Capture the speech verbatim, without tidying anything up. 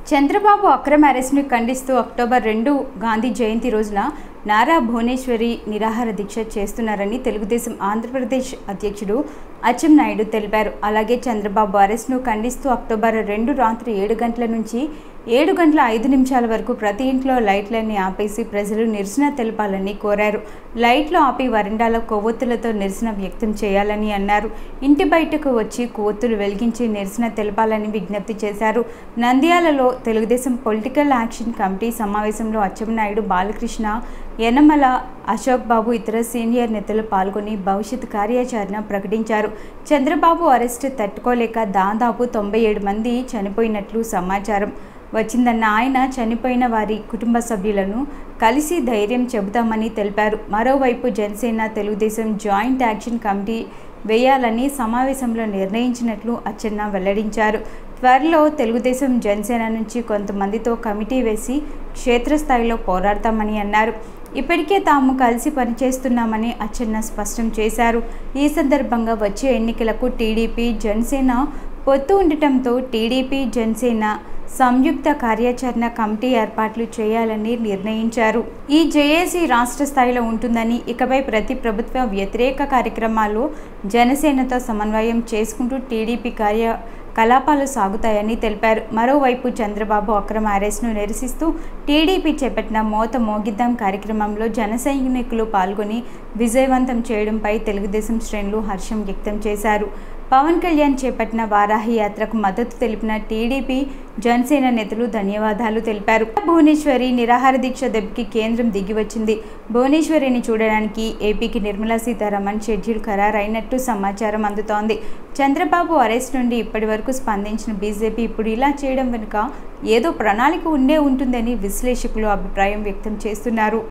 చంద్రబాబు అక్రమ అరెస్ట్ను ఖండిస్తూ అక్టోబర్ రెండు గాంధీ జయంతి రోజున నారా భువనేశ్వరి నిరాహార దీక్ష చేస్తున్నారని తెలుగుదేశం ఆంధ్రప్రదేశ్ అధ్యక్షుడు అచ్చెన్నాయుడు తెలిపారు. అలాగే చంద్రబాబు అరెస్ట్ను ఖండిస్తూ అక్టోబర్ రెండు రాత్రి ఏడు గంటల నుంచి ఏడు గంటల ఐదు నిమిషాల వరకు ప్రతి ఇంట్లో లైట్లన్నీ ఆపేసి ప్రజలు నిరసన తెలపాలని కోరారు. లైట్లు ఆపి వరండాలో కొవ్వొత్తులతో నిరసన వ్యక్తం చేయాలని అన్నారు. ఇంటి బయటకు వచ్చి కొవ్వొత్తులు వెలిగించి నిరసన తెలపాలని విజ్ఞప్తి చేశారు. నంద్యాలలో తెలుగుదేశం పొలిటికల్ యాక్షన్ కమిటీ సమావేశంలో అచ్చెన్నాయుడు, బాలకృష్ణ, యనమల అశోక్ బాబు ఇతర సీనియర్ నేతలు పాల్గొని భవిష్యత్ కార్యాచరణ ప్రకటించారు. చంద్రబాబు అరెస్టు తట్టుకోలేక దాదాపు తొంభై ఏడు మంది చనిపోయినట్లు సమాచారం వచ్చిందన్న ఆయన చనిపోయిన వారి కుటుంబ సభ్యులను కలిసి ధైర్యం చెబుతామని తెలిపారు. మరోవైపు Janasena Telugu Desam joint action committee వేయాలని సమావేశంలో నిర్ణయించినట్లు అచ్చెన్న వెల్లడించారు. త్వరలో తెలుగుదేశం జనసేన నుంచి కొంతమందితో కమిటీ వేసి క్షేత్రస్థాయిలో పోరాడతామని అన్నారు. ఇప్పటికే తాము కలిసి పనిచేస్తున్నామని అచ్చెన్న స్పష్టం చేశారు. ఈ సందర్భంగా వచ్చే ఎన్నికలకు టీడీపీ జనసేన పొత్తు ఉండటంతో టీడీపీ జనసేన సంయుక్త కార్యాచరణ కమిటీ ఏర్పాట్లు చేయాలని నిర్ణయించారు. ఈ జేఏసీ రాష్ట్ర స్థాయిలో ఉంటుందని, ఇకపై ప్రతి ప్రభుత్వ వ్యతిరేక కార్యక్రమాలు జనసేనతో సమన్వయం చేసుకుంటూ టీడీపీ కార్య కలాపాలు సాగుతాయని తెలిపారు. మరోవైపు చంద్రబాబు అక్రమ అరెస్ట్ను నిరసిస్తూ టీడీపీ చేపట్టిన మోత మోగిద్దాం కార్యక్రమంలో జన సైనికులు పాల్గొని విజయవంతం చేయడంపై తెలుగుదేశం శ్రేణులు హర్షం వ్యక్తం చేశారు. పవన్ కళ్యాణ్ చేపట్టిన వారాహి యాత్రకు మద్దతు తెలిపిన టీడీపీ జనసేన నేతలు ధన్యవాదాలు తెలిపారు. భువనేశ్వరి నిరాహార దీక్ష దెబ్బకి కేంద్రం దిగివచ్చింది. భువనేశ్వరిని చూడడానికి ఏపీకి నిర్మలా సీతారామన్ షెడ్యూల్ ఖరారైనట్టు సమాచారం అందుతోంది. చంద్రబాబు అరెస్ట్ నుండి ఇప్పటి వరకు స్పందించిన బీజేపీ ఇప్పుడు ఇలా చేయడం వెనుక ఏదో ప్రణాళిక ఉండే ఉంటుందని విశ్లేషకులు అభిప్రాయం వ్యక్తం చేస్తున్నారు.